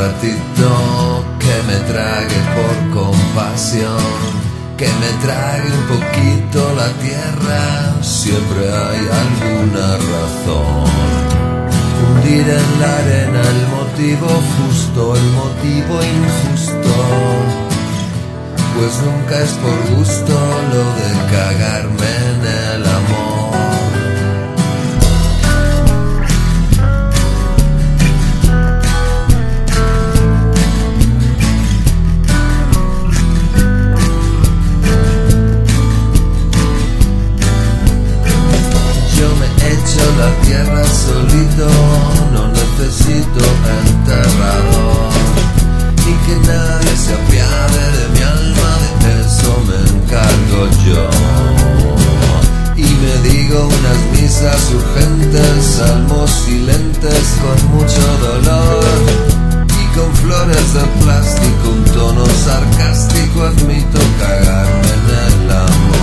ratito que me trague por compasión, que me trague un poquito la tierra, siempre hay alguna razón. Hundir en la arena el motivo justo, el motivo injusto, pues nunca es por gusto lo de cagarme en el amor. La tierra solito, no necesito enterrador, ni que nadie se apiade de mi alma, de eso me encargo yo. Y me digo unas misas urgentes, salmos silentes con mucho dolor, y con flores de plástico, un tono sarcástico, admito cagarme en el amor.